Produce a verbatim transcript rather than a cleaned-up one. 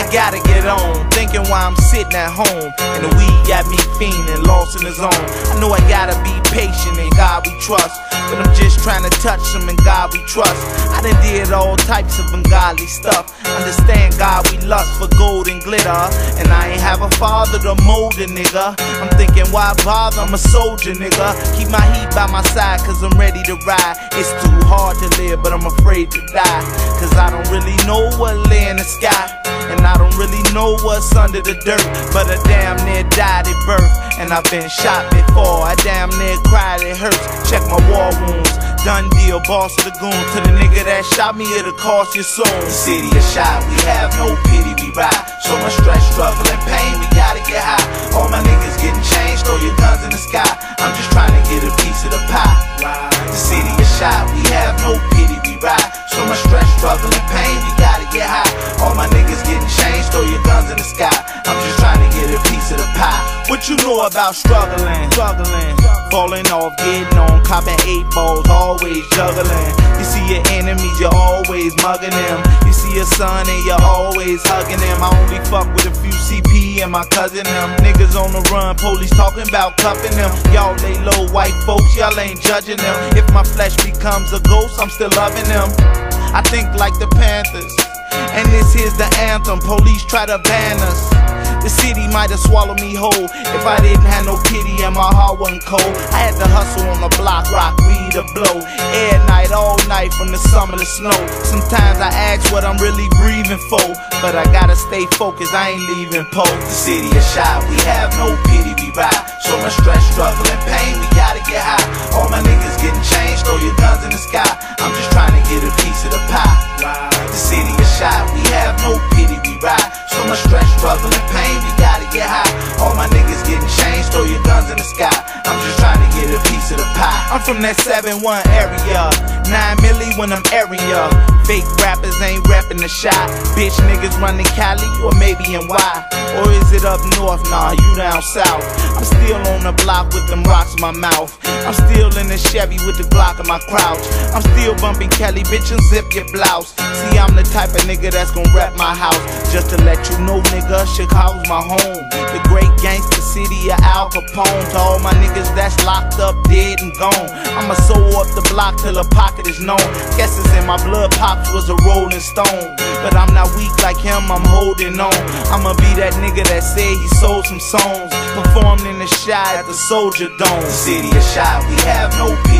gotta get on, thinking why I'm sitting at home, and the weed got me fiending, lost in the zone. I know I gotta be patient, in God we trust, but I'm just trying to touch Him, in God we trust. I done did all types of ungodly stuff. Understand God we lust for gold and glitter, and I ain't have a father to mold a nigga. I'm thinking why bother, I'm a soldier nigga. Keep my heat by my side cause I'm ready to ride. It's too hard to live but I'm afraid to die, cause I don't really know what lay in the sky, and I don't really know what's under the dirt. But I damn near died at birth, and I've been shot before. I damn near cried, it hurts. Check my war wounds. Done deal, boss of the goon. To the nigga that shot me, it'll cost your soul. The city is shot, we have no pity, we ride. So much stress, struggle, and pain, we gotta get high. All my niggas getting changed, throw your guns in the sky. I'm just trying to get a piece of the pie. The city is shot, we have no pity, we ride. So much stress, struggle, and pain, we gotta get high. All my niggas getting changed, throw your guns in the sky. I'm just trying to get a piece of the pie. What you know about struggling, struggling, falling off, getting on, copping eight balls, always juggling. You see your enemies, you're always mugging them. You see your son and you're always hugging them. I only fuck with a few C P and my cousin them. Niggas on the run, police talking about cuffing them. Y'all lay low, white folks, y'all ain't judging them. If my flesh becomes a ghost, I'm still loving them. I think like the Panthers, and this here's the anthem. Police try to ban us, the city might have swallowed me whole if I didn't have no pity and my heart wasn't cold. I had to hustle on the block, rock, weed, or blow. Air night, all night from the summer to snow. Sometimes I ask what I'm really breathing for, but I gotta stay focused, I ain't leaving post. The city is shot, we have no pity, we ride. So much stress, struggle, and pain, we gotta get high. All my niggas getting changed, throw your guns in the sky. I'm just trying to get a piece of the pie. The city is shot, we have no pity, we ride. So much stress, struggle, and pain, we gotta get high. All my niggas getting changed, throw your guns in the sky. I'm just trying to get a piece of the pie. I'm from that seven one area, nine milli when I'm area. Fake rappers ain't reppin' the shot. Bitch niggas running Cali or maybe in Y. Or is it up north? Nah, you down south. I'm still on the block with them rocks in my mouth. I'm still in the Chevy with the Glock in my crouch. I'm still bumping Kelly, bitch, and zip your blouse. See, I'm the type of nigga that's gon' rep my house. Just to let you know, nigga, Chicago's my home. The great gangster city of Al Capone. To all my niggas that's locked up, dead and gone, I'ma sew up the block till a pocket is known. Guess it's in my blood, Pops was a rolling stone, but I'm not weak like him, I'm holding on. I'ma be that nigga that said he sold some songs, performed in the Chi at the Soldier Dome. The city is shot, we have no peace.